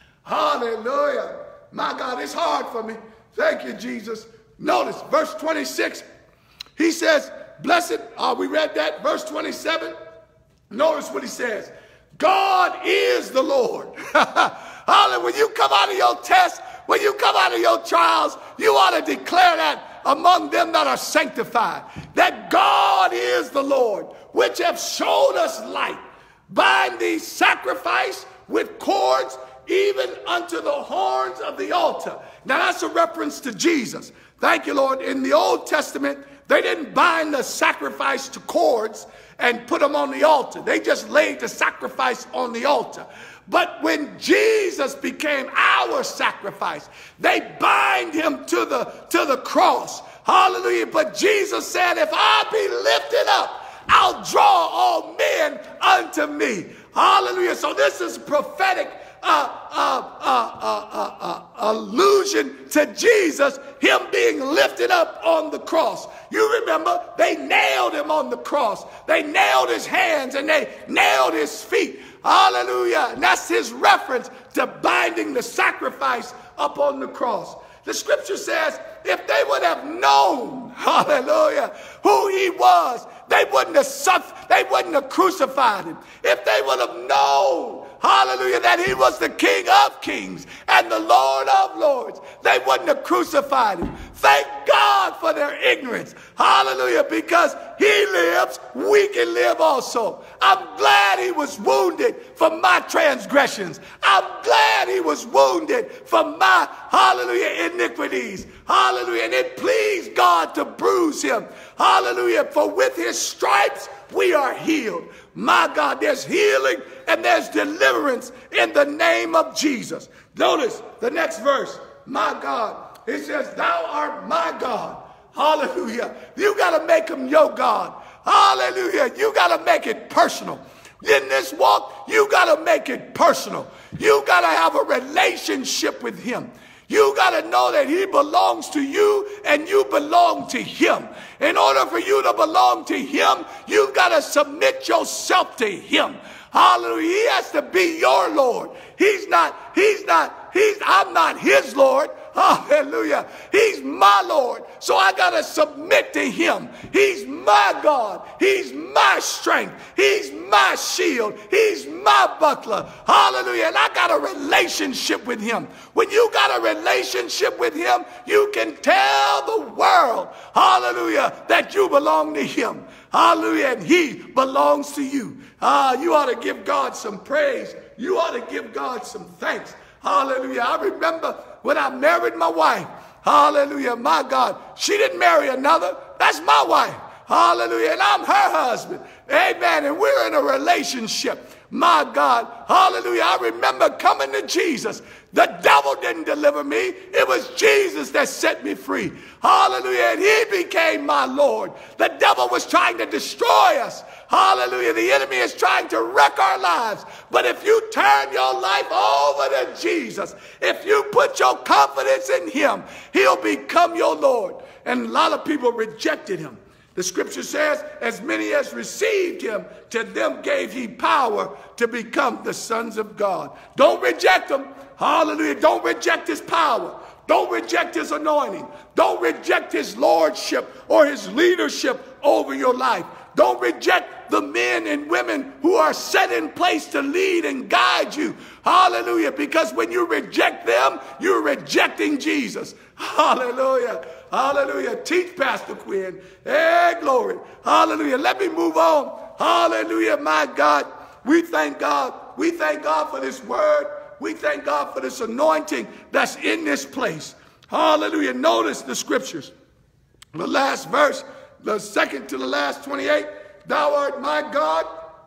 hallelujah. My God, it's hard for me. Thank you, Jesus. Notice, verse 26, he says, blessed, we read that, verse 27. Notice what he says. God is the Lord. Hallelujah. When you come out of your test, when you come out of your trials, you ought to declare that among them that are sanctified, that God is the Lord, which have showed us light. Bind these sacrifice with cords, even unto the horns of the altar. Now that's a reference to Jesus. Thank you, Lord. In the Old Testament, they didn't bind the sacrifice to cords and put them on the altar. They just laid the sacrifice on the altar. But when Jesus became our sacrifice, they bind him to the cross. Hallelujah. But Jesus said, if I be lifted up, I'll draw all men unto me. Hallelujah. So this is prophetic allusion to Jesus, him being lifted up on the cross. You remember, they nailed him on the cross. They nailed his hands and they nailed his feet. Hallelujah. And that's his reference to binding the sacrifice up on the cross. The scripture says, if they would have known, hallelujah, who he was, they wouldn't have suffered, they wouldn't have crucified him. If they would have known, hallelujah, that he was the King of kings and the Lord of lords, they wouldn't have crucified him. Thank God for their ignorance. Hallelujah, because he lives, we can live also. I'm glad he was wounded for my transgressions. I'm glad he was wounded for my, hallelujah, iniquities. Hallelujah, and it pleased God to bruise him. Hallelujah, for with his stripes we are healed. My God, there's healing and there's deliverance in the name of Jesus. Notice the next verse. My God, it says, thou art my God. Hallelujah. You got to make him your God. Hallelujah. You got to make it personal. In this walk, you got to make it personal. You got to have a relationship with him. You got to know that he belongs to you and you belong to him. In order for you to belong to him, you've got to submit yourself to him. Hallelujah. He has to be your Lord. I'm not his Lord. Hallelujah. He's my Lord. So I got to submit to him. He's my God. He's my strength. He's my shield. He's my buckler. Hallelujah. And I got a relationship with him. When you got a relationship with him, you can tell the world, hallelujah, that you belong to him. Hallelujah. And he belongs to you. You ought to give God some praise. You ought to give God some thanks. Hallelujah. I remember when I married my wife. Hallelujah. My God. She didn't marry another. That's my wife. Hallelujah. And I'm her husband. Amen. And we're in a relationship. My God. Hallelujah. I remember coming to Jesus. The devil didn't deliver me. It was Jesus that set me free. Hallelujah. And he became my Lord. The devil was trying to destroy us. Hallelujah. The enemy is trying to wreck our lives. But if you turn your life over to Jesus, if you put your confidence in him, he'll become your Lord. And a lot of people rejected him. The scripture says, as many as received him, to them gave he power to become the sons of God. Don't reject him. Hallelujah. Don't reject his power. Don't reject his anointing. Don't reject his lordship or his leadership over your life. Don't reject the men and women who are set in place to lead and guide you. Hallelujah. Because when you reject them, you're rejecting Jesus. Hallelujah. Hallelujah. Teach, Pastor Quinn. Hey, glory. Hallelujah. Let me move on. Hallelujah. My God. We thank God. We thank God for this word. We thank God for this anointing that's in this place. Hallelujah. Notice the scriptures. The last verse, the second to the last 28. Thou art my God,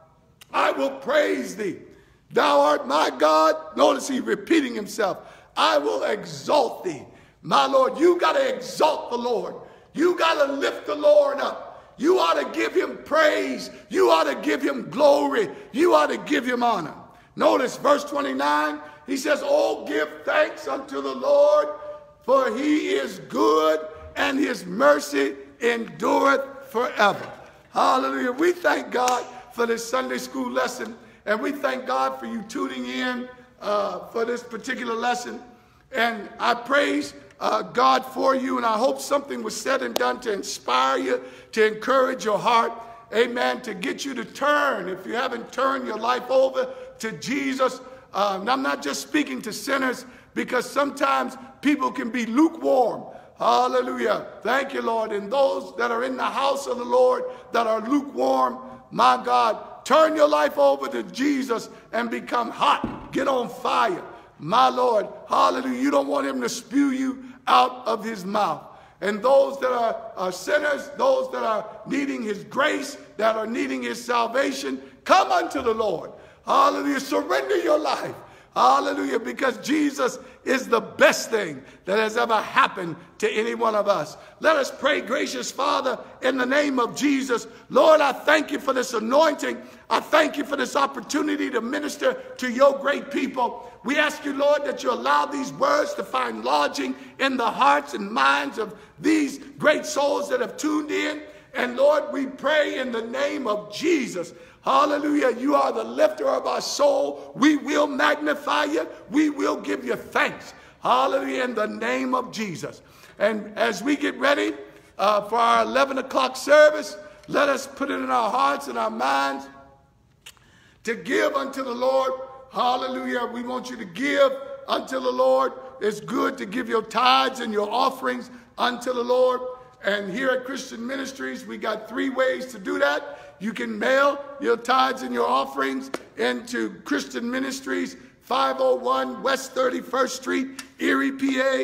I will praise thee. Thou art my God. Notice he repeating himself. I will exalt thee. My Lord, you got to exalt the Lord. You got to lift the Lord up. You ought to give him praise. You ought to give him glory. You ought to give him honor. Notice verse 29. He says, oh, give thanks unto the Lord, for he is good, and his mercy endureth forever. Hallelujah. We thank God for this Sunday school lesson, and we thank God for you tuning in for this particular lesson. And I praise God for you, and I hope something was said and done to inspire you, to encourage your heart, amen, to get you to turn. If you haven't turned your life over to Jesus, and I'm not just speaking to sinners, because sometimes people can be lukewarm. Hallelujah. Thank you, Lord. And those that are in the house of the Lord that are lukewarm, my God, turn your life over to Jesus and become hot. Get on fire. My Lord. Hallelujah. You don't want him to spew you out of his mouth. And those that are sinners, those that are needing his grace, that are needing his salvation, come unto the Lord. Hallelujah. Surrender your life. Hallelujah, because Jesus is the best thing that has ever happened to any one of us. Let us pray. Gracious Father, in the name of Jesus, Lord, I thank you for this anointing. I thank you for this opportunity to minister to your great people. We ask you, Lord, that you allow these words to find lodging in the hearts and minds of these great souls that have tuned in. And Lord, we pray in the name of Jesus. Hallelujah. You are the lifter of our soul. We will magnify you. We will give you thanks. Hallelujah. In the name of Jesus. And as we get ready for our 11 o'clock service, let us put it in our hearts and our minds to give unto the Lord. Hallelujah. We want you to give unto the Lord. It's good to give your tithes and your offerings unto the Lord. And here at Christian Ministries, we got 3 ways to do that. You can mail your tithes and your offerings into Christian Ministries, 501 West 31st Street, Erie, PA,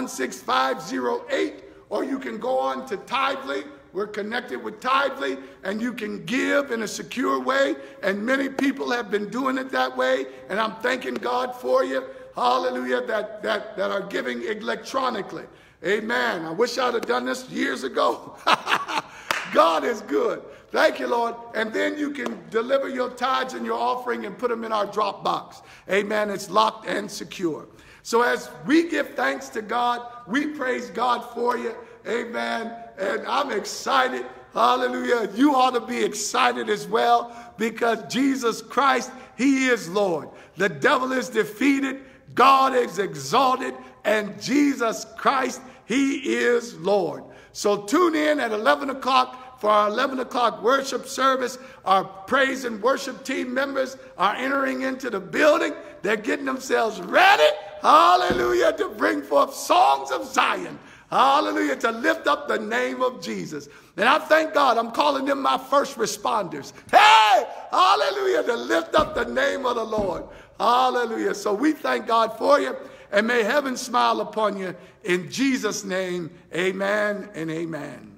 16508. Or you can go on to Tithely. We're connected with Tithely, and you can give in a secure way. And many people have been doing it that way. And I'm thanking God for you, hallelujah, that are giving electronically. Amen. I wish I'd have done this years ago. God is good. Thank you, Lord. And then you can deliver your tithes and your offering and put them in our drop box. Amen. It's locked and secure. So as we give thanks to God, we praise God for you. Amen. And I'm excited. Hallelujah. You ought to be excited as well, because Jesus Christ, he is Lord. The devil is defeated. God is exalted. And Jesus Christ, he is Lord. So tune in at 11 o'clock for our 11 o'clock worship service. Our praise and worship team members are entering into the building. They're getting themselves ready, hallelujah, to bring forth songs of Zion. Hallelujah, to lift up the name of Jesus. And I thank God, I'm calling them my first responders. Hey, hallelujah, to lift up the name of the Lord. Hallelujah. So we thank God for you, and may heaven smile upon you. In Jesus' name, amen and amen.